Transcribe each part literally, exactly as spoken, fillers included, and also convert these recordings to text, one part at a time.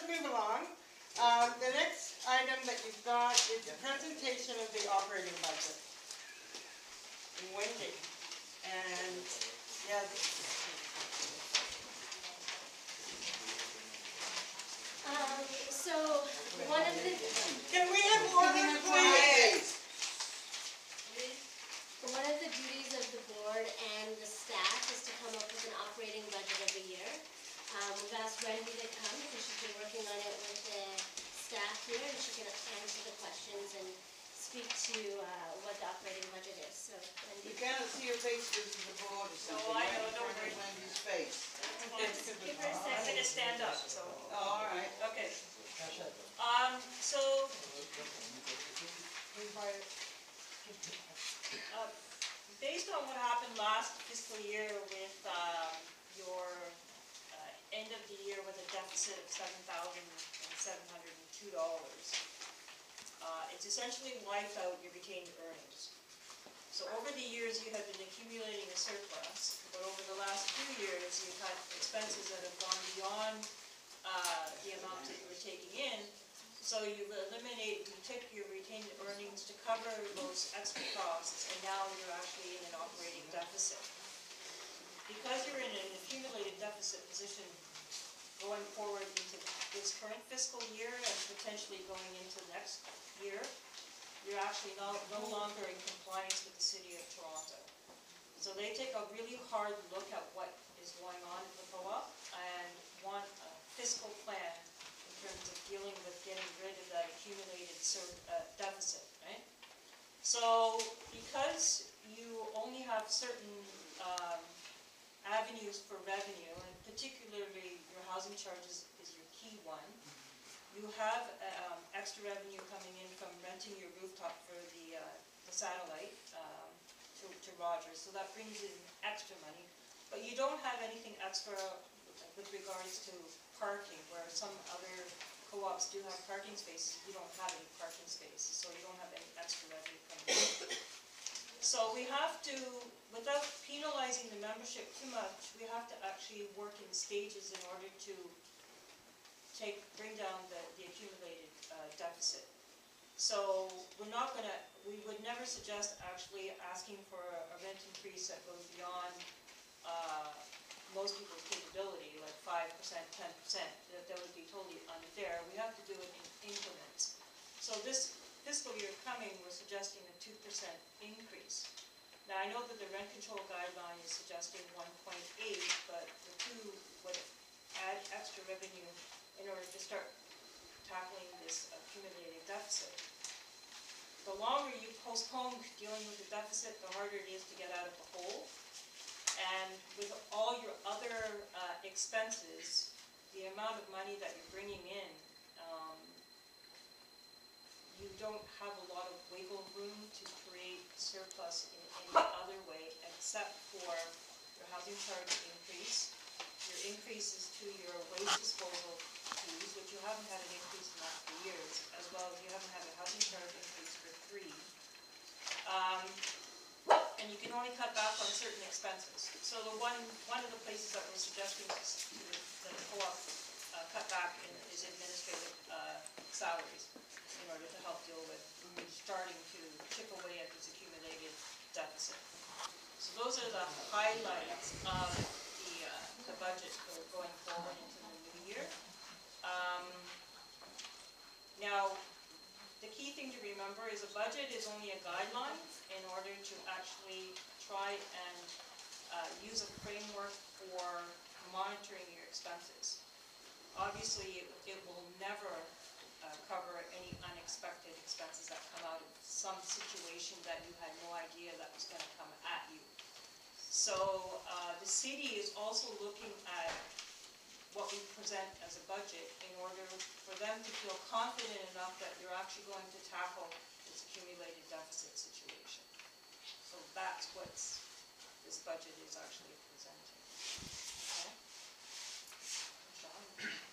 move along. Um, the next item that you've got is the presentation of the operating budget. Wendy. And, yes. Um, so, one of the... Can we have order, please? One of the duties of the board and the staff is to come up with an operating budget every year. Um, we've asked Wendy to come because she's been working on it with the staff here, and she can answer the questions and speak to uh, what the operating budget is. So, Wendy. You cannot see her face because of the board or something. Oh, I know, don't worry. Wendy's face. Give her a second. I'm going to stand up, so. Oh, all right. Okay. Um, so, uh, based on what happened last fiscal year with uh, your uh, end of the year with a deficit of seven thousand seven hundred two dollars, uh, it's essentially wiped out your retained earnings. So over the years you have been accumulating a surplus, but over the last few years you've had expenses that have gone beyond uh, the amount that you were taking in. So you've eliminated, you took your retained earnings to cover those extra costs, and now you're actually in an operating deficit. Because you're in an accumulated deficit position going forward into this current fiscal year and potentially going into next year, you're actually no, no longer in compliance with the City of Toronto. So they take a really hard look at what is going on in the co-op and want a fiscal plan in terms of dealing with getting rid of that accumulated uh, deficit, right? So because you only have certain um, avenues for revenue, and particularly your housing charges is your key one, you have um, extra revenue coming in from renting your rooftop for the, uh, the satellite um, to, to Rogers, so that brings in extra money. But you don't have anything extra with regards to parking, where some other co-ops do have parking spaces. You don't have any parking spaces, so you don't have any extra revenue coming in. So we have to, without penalizing the membership too much, we have to actually work in stages in order to take, bring down the, the accumulated uh, deficit. So we're not going to, we would never suggest actually asking for a, a rent increase that goes beyond uh, most people's capability, like five percent, ten percent. That, that would be totally unfair. We have to do it in increments. So this fiscal year coming, we're suggesting a two percent increase. Now I know that the rent control guideline is suggesting one point eight, but the two would add extra revenue in order to start tackling this accumulated deficit. The longer you postpone dealing with the deficit, the harder it is to get out of the hole. And with all your other uh, expenses, the amount of money that you're bringing in, um, you don't have a lot of wiggle room to create surplus in any other way except for your housing charge increase, your increases to your waste disposal fees, which you haven't had an increase in that for years, as well as you haven't had a housing charge increase for three. Um, and you can only cut back on certain expenses. So the one one of the places that we're suggesting is that the co-op uh, cut back in, is administrative uh, salaries in order to help deal with starting to chip away at this accumulated deficit. So those are the highlights of the uh, the budget going forward into the new year. Um, now, the key thing to remember is a budget is only a guideline in order to actually try and uh, use a framework for monitoring your expenses. Obviously, it, it will never uh, cover any unexpected expenses that come out of some situation that you had no idea that was going to come at you. So uh, the city is also looking at what we present as a budget in order for them to feel confident enough that you're actually going to tackle this accumulated deficit situation. So that's what this budget is actually presenting. Okay? Sean?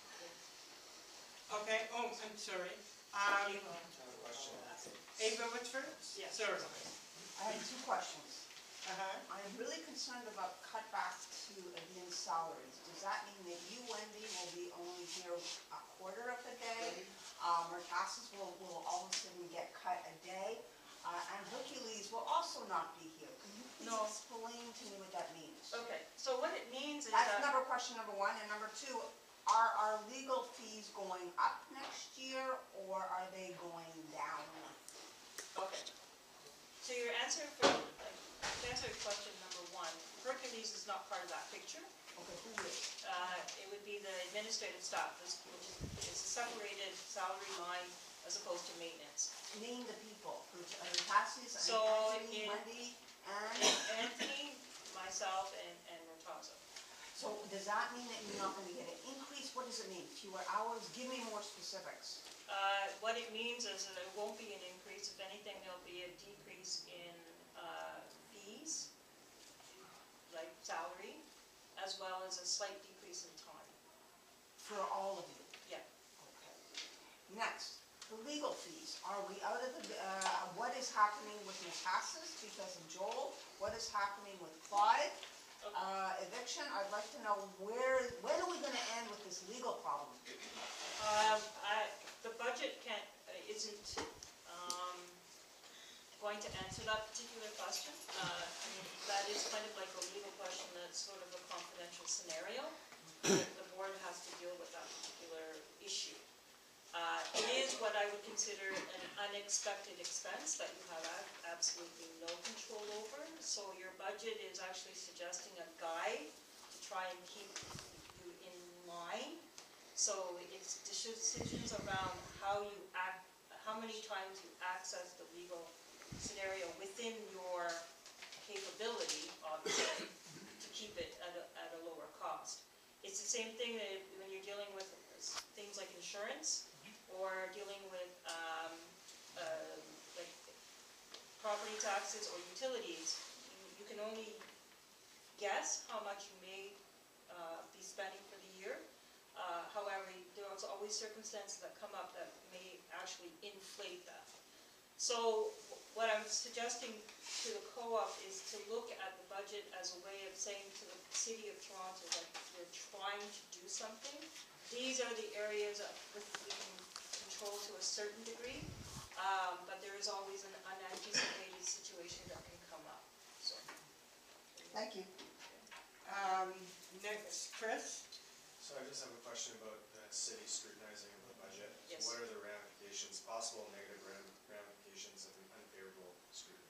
Okay, oh, I'm sorry. Um, Ava, what's first? Yes. Sorry. I have two questions. Uh-huh. I'm really concerned about cutbacks to admin salaries. Does that mean that you, Wendy, will be only here a quarter of question number one, and number two, are our legal fees going up next year, or are they going down? Okay. So your answer for, like, to answer your question number one, Hercules is not part of that picture. Okay, who is? Uh, it would be the administrative staff, this- which is is a separated salary line as opposed to maintenance. Name the people, who's, uh, the taxis, and So, Anthony, in- Wendy, and, Anthony, myself, and, and Rotazo. so does that mean that you're not gonna get an increase? What does it mean? Fewer hours? Give me more specifics. Uh, what it means is that there won't be an increase. If anything, there'll be a decrease in, uh, fees, like salary, as well as a slight decrease in time. For all of you? Yeah. Okay. Next, the legal fees. Are we out of the, uh, what is happening with Natasas because of Joel? What is happening with Clyde? Okay. Uh, eviction, I'd like to know where, when are we gonna end with this legal problem? Um, I, the budget can't, uh, isn't, um, going to answer that particular question. Uh, I mean, that is kind of like a legal question that's sort of a confidential scenario. The board has to deal with that particular issue. Uh, it is what I would consider an unexpected expense that you have ab- absolutely no control over. So your budget is actually suggesting a guide to try and keep you in line. So it's decisions around how you act, how many times you access the legal scenario within your capability, obviously, to keep it at a, at a lower cost. It's the same thing that if- when you're dealing with things like insurance, or dealing with, um, uh, like, property taxes or utilities, you, you can only guess how much you may, uh, be spending for the year. Uh, however, there's always circumstances that come up that may actually inflate that. So, what I'm suggesting to the co-op is to look at the budget as a way of saying to the City of Toronto that we're trying to do something. These are the areas that we can control to a certain degree, um, but there is always an unanticipated situation that can come up, so. Thank you. Um, next, Chris? So I just have a question about the city scrutinizing of the budget. Yes. So what are the ramifications, possible negative ram- ramifications of an unfavorable scrutiny?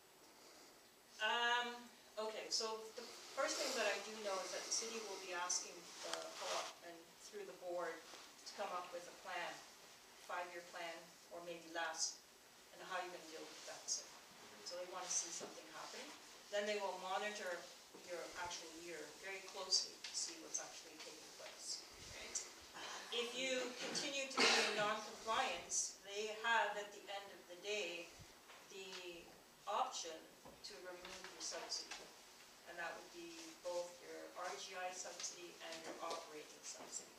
Um, okay, so the first thing that I do know is that the city will be asking the co-op and through the board to come up with a plan, five-year plan, or maybe less, and how you're gonna deal with the deficit. So they wanna see something happening. Then they will monitor your actual year very closely to see what's actually taking place. If you continue to be in non-compliance, they have, at the end of the day, the option to remove your subsidy. And that would be both your R G I subsidy and your operating subsidy.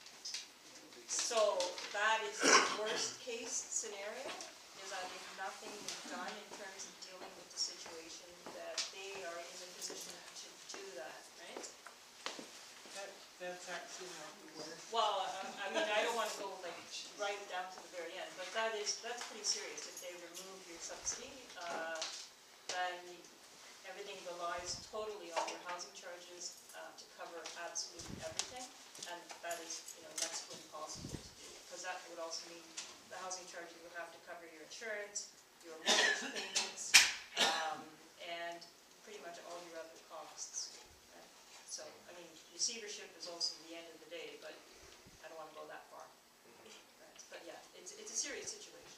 So that is the worst case scenario, is that if nothing is done in terms of dealing with the situation, that they are in the position to do that, right? That, that's actually not the word. Well, I, I mean, I don't wanna go like right down to the very end, but that is, that's pretty serious. If they remove your subsidy, uh, then everything relies totally on your housing charges, uh, to cover absolutely everything. And that is, you know, next to impossible to do, because that would also mean the housing charges would have to cover your insurance, your mortgage payments, um, and pretty much all your other costs. Right? So, I mean, receivership is also the end of the day, but I don't wanna go that far. Right? But yeah, it's, it's a serious situation.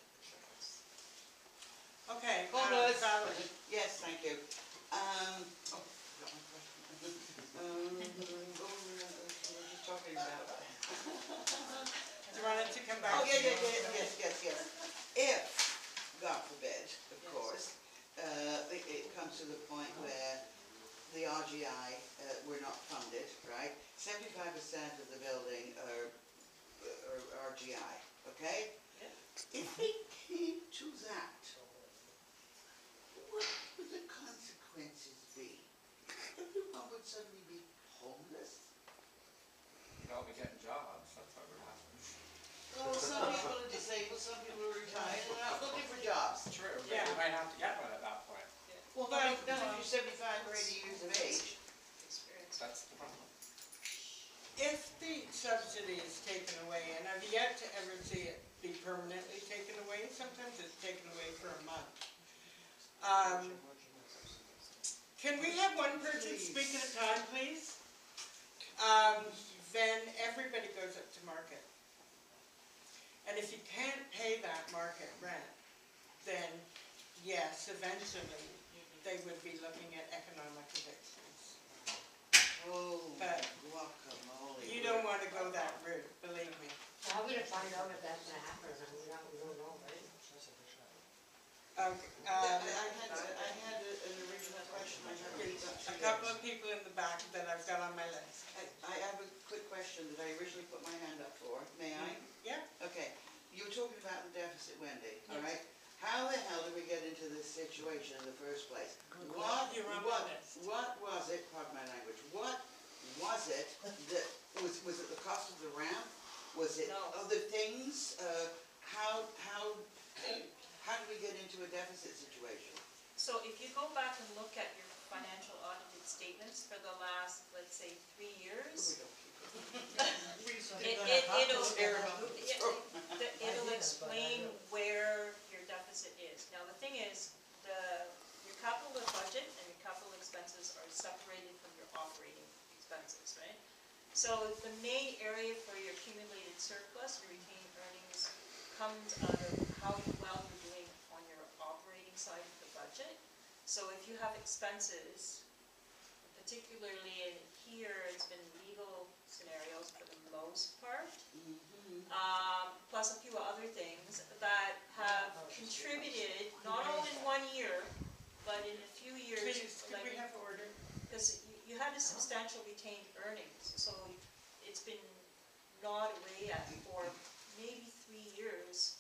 Okay, Hold uh, on. Valerie. Yes, thank you. Um, oh, got my question. Um, what were we just talking about? Do you want it to come back? Oh, yeah, to yeah, you? yeah, yes, yes, yes. If, God forbid, of Yes. course, uh, it, it comes to the point where the R G I, uh, we're not funded, right? Seventy-five percent of the building are, are R G I, okay? Yeah. If it came to that, what would the consequences be? Everyone would suddenly be homeless? They'll be getting jobs, that's what would happen. Well, some people are disabled, some people are retired, and they're out looking for jobs. True, but Yeah. you might have to get one at that point. Well, none of, none of you seventy-five or eighty years of age. Experience. That's the problem. subsidy is taken away, and I've yet to ever see it be permanently taken away. Sometimes it's taken away for a month. Um, can we have one person speak at a time, please? Um, then everybody goes up to market. And if you can't pay that market rent, then yes, eventually they would be looking at economic evictions. Oh, But guacamole. you don't want to go that route, believe me. How are we gonna find out if that's gonna happen, or not? we don't, we don't know, right? Okay, I um, I had, I had a- an original question, I have to get a couple of people in the back that I've got on my list. I, I have a quick question that I originally put my hand up for, may I? Yeah? Okay, you were talking about the deficit, Wendy, all Yes. right? How the hell did we get into this situation in the first place? What, You're on what, my list. what was it, pardon my language, what was it that, was, was it the cost of the ramp? Was it No. other things? Uh, how, how, how did we get into a deficit situation? So if you go back and look at your financial audited statements for the last, let's say, three We years, don't keep it. it, it, it'll, Terrible. it- it- it'll explain where your deficit is. Now, the thing is, the, your capital budget and your capital expenses are separated from your operating expenses, right? So the main area for your accumulated surplus, your retained earnings, comes out of how well you're doing on your operating side of the budget. So if you have expenses, particularly in here, it's been legal scenarios for the most part, Mhm. um, plus a few other things that have contributed, not only in one year, but in a few years. Please, could like- we have order? Because you, you had a substantial retained earnings, so it's been gnawed away at for maybe three years.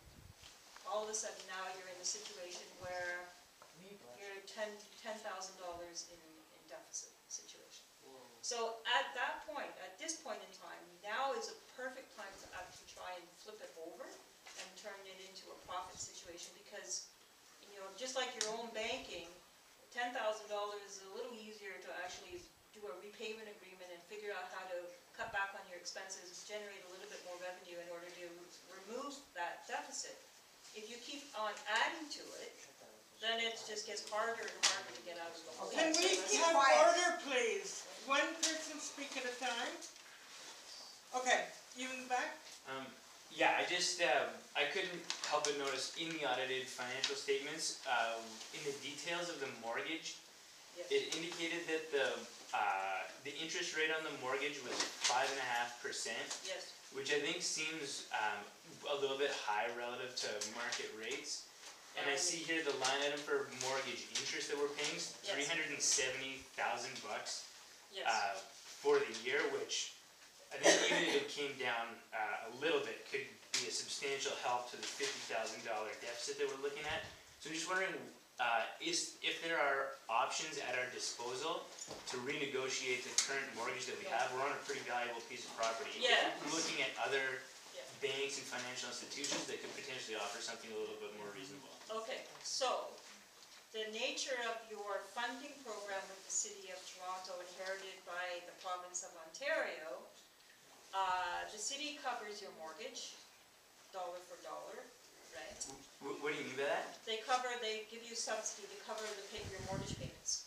All of a sudden now you're in a situation where you're ten, ten thousand dollars in, in deficit situation. So at that point, at this point in time, now is a perfect time to actually try and flip it over and turn it into a profit situation, because, you know, just like your own banking, ten thousand dollars is a little easier to actually do a repayment agreement and figure out how to cut back on your expenses, generate a little bit more revenue in order to remove that deficit. If you keep on adding to it, then it just gets harder and harder to get out of the hole. Can we Keep have quiet. order, please? One person speak at a time? Okay, you in the back? Um, yeah, I just, uh, I couldn't help but notice in the audited financial statements, um, in the details of the mortgage, Yes. it indicated that the, uh, the interest rate on the mortgage was five and a half percent, Yes, which I think seems, um, a little bit high relative to market rates. And I see here the line item for mortgage interest that we're paying is Yes. three hundred and seventy thousand bucks. yes. uh, for the year, which I think even if it came down uh, a little bit, could be a substantial help to the fifty thousand dollar deficit that we're looking at. So I'm just wondering, uh, is, if there are options at our disposal to renegotiate the current mortgage that we have. We're on a pretty valuable piece of property. If Yeah. we're looking at other Yeah. banks and financial institutions that could potentially offer something a little bit more reasonable. Okay, so, the nature of your funding program with the City of Toronto, inherited by the province of Ontario, uh, the city covers your mortgage, dollar for dollar, right? Wh- What do you mean by that? They cover, they give you subsidy to cover the pay, your mortgage payments.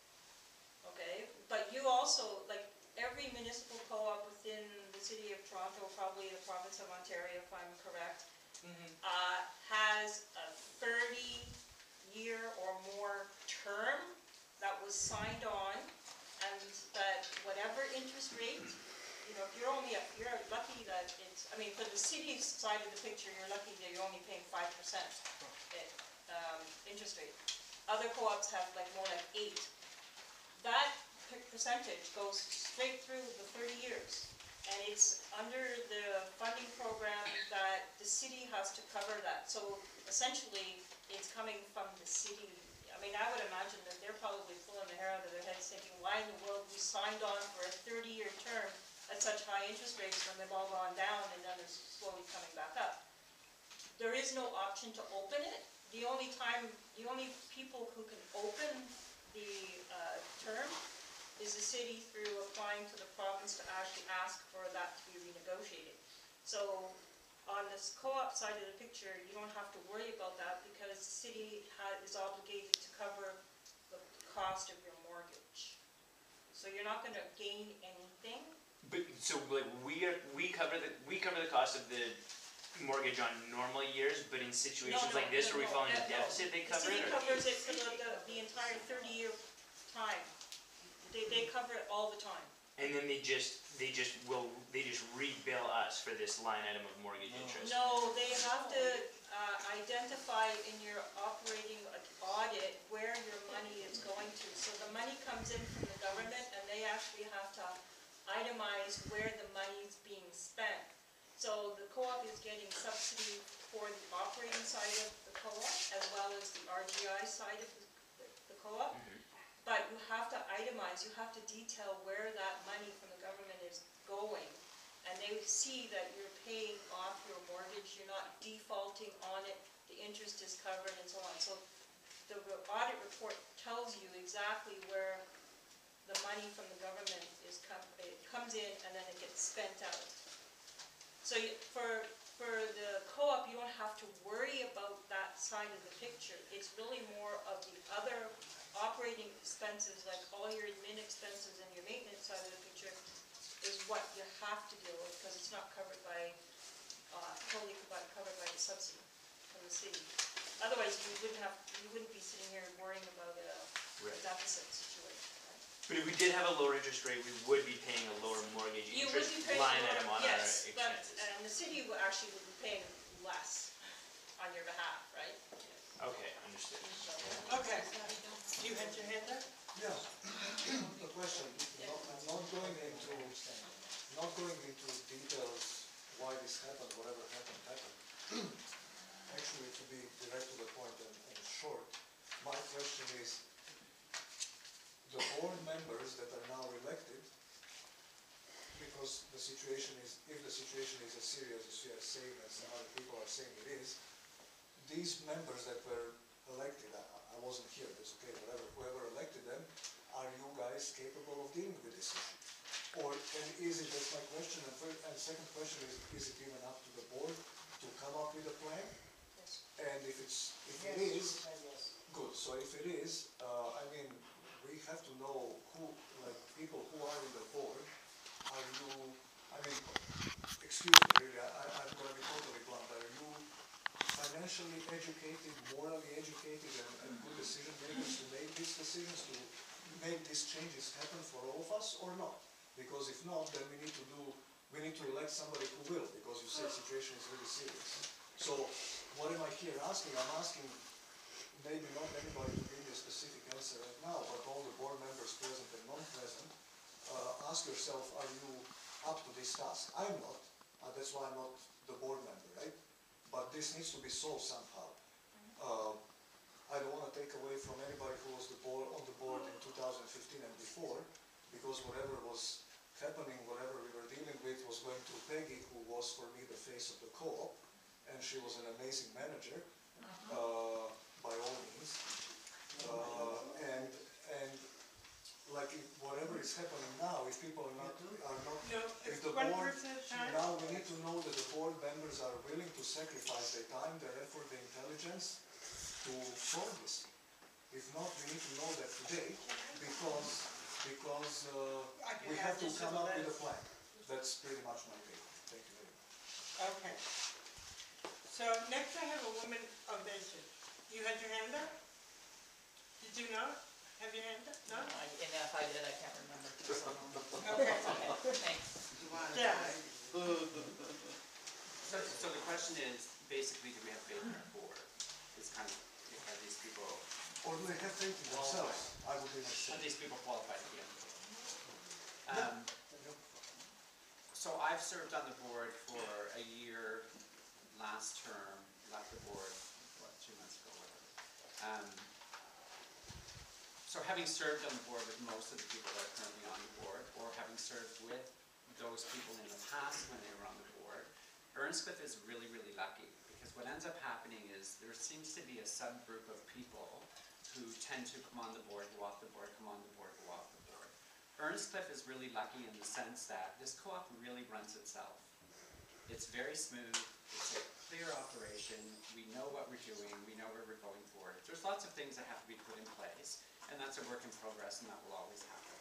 Okay, but you also, like, every municipal co-op within the City of Toronto, probably the province of Ontario, if I'm correct, uh, has a thirty-year or more term that was signed on, and that whatever interest rate, you know, if you're only, a- you're lucky that it's, I mean, for the city's side of the picture, you're lucky that you're only paying five percent um, interest rate. Other co-ops have like more like eight. That per- percentage goes straight through the thirty years. And it's under the funding program that the city has to cover that. So essentially, it's coming from the city. I mean, I would imagine that they're probably pulling their hair out of their heads thinking, why in the world we signed on for a thirty-year term at such high interest rates when they've all gone down and then it's slowly coming back up. There is no option to open it. The only time, the only people who can open the uh, term is the city through applying to the province to actually ask for that to be renegotiated. So on this co-op side of the picture, you don't have to worry about that because the city ha is obligated to cover the cost of your mortgage. So you're not gonna gain anything. But, so like, we are, we cover the, we cover the cost of the mortgage on normal years, but in situations No, no, like this no, where we no, fall into no. deficit, they cover The it? city or- covers it for the, the, the entire thirty-year time. They, they cover it all the time. And then they just, they just will, they just rebill us for this line item of mortgage interest? No, they have to, uh, identify in your operating audit where your money is going to. So the money comes in from the government and they actually have to itemize where the money's being spent. So the co-op is getting subsidy for the operating side of the co-op as well as the R G I side of the, the co-op. Mhm. But you have to itemize, you have to detail where that money from the government is going. And they see that you're paying off your mortgage, you're not defaulting on it, the interest is covered and so on. So the re- audit report tells you exactly where the money from the government is, com- it comes in and then it gets spent out. So you, for, for the co-op, you don't have to worry about that side of the picture. It's really more of the other operating expenses, like all your admin expenses and your maintenance side of the picture is what you have to deal with, because it's not covered by, uh, totally covered covered by the subsidy from the city. Otherwise, you wouldn't have, you wouldn't be sitting here worrying about a Right. deficit situation, right? But if we did have a lower interest rate, we would be paying a lower mortgage You would interest be paying line more, item on our yes, but, expenses. and the city will actually would be paying less on your behalf, right? Okay, understood. Okay, you had your hand up? Yeah, the question, not, I'm not going into, not going into details why this happened, whatever happened, happened. Actually, to be direct to the point and, and short, my question is, the board members that are now elected, because the situation is, if the situation is as serious as you are saying, and some other people are saying it is, these members that were elected, I, I wasn't here, that's okay, whatever, whoever elected them, are you guys capable of dealing with this issue? Or, and is it, that's my question, and third, and second question is, is it even up to the board to come up with a plan? Yes. And if it's, if it is, good, so if it is, uh, I mean, we have to know who, like, people who are in the board, are you, I mean, excuse me, really, I, I'm gonna be totally blunt, are you financially educated, morally educated, and, and good decision makers to make these decisions, to make these changes happen for all of us, or not? Because if not, then we need to do, we need to elect somebody who will, because you said the situation is really serious. So, what am I here asking? I'm asking, maybe not anybody to give me a specific answer right now, but all the board members present and non-present, uh, ask yourself, are you up to this task? I'm not, uh, that's why I'm not the board member, right? But this needs to be solved somehow. Uh, I don't want to take away from anybody who was the board, on the board in two thousand fifteen and before, because whatever was happening, whatever we were dealing with was going to Peggy, who was for me the face of the co-op, and she was an amazing manager, uh, by all means. Uh, and, and like if whatever is happening now, if people are not, are not, No, if it's the one board, person at a time. now we need to know that the board members are willing to sacrifice their time, their effort, their intelligence to solve this. If not, we need to know that today, because, because uh, I can we add have to this to come the up with a list. plan. That's pretty much my take. Thank you very much. Okay. So next I have a woman of vision. You had your hand up? Did you not have your hand up? No? I- And if I did, I can't remember. Okay. Okay, thanks. Do you want to- Yeah. So, so the question is, basically, do we have faith in our board? It's kind of, are these people, Or do they have faith in themselves? I would even say. are these people qualified to be on the board? Um, so I've served on the board for a year, last term, left the board, what, two months ago, whatever. Um, so having served on the board with most of the people that are currently on the board, or having served with those people in the past when they were on the board, Ernescliffe is really, really lucky, because what ends up happening is there seems to be a subgroup of people who tend to come on the board, go off the board, come on the board, go off the board. Ernescliffe is really lucky in the sense that this co-op really runs itself. It's very smooth, it's a clear operation, we know what we're doing, we know where we're going for. There's lots of things that have to be put in place, and that's a work in progress, and that will always happen.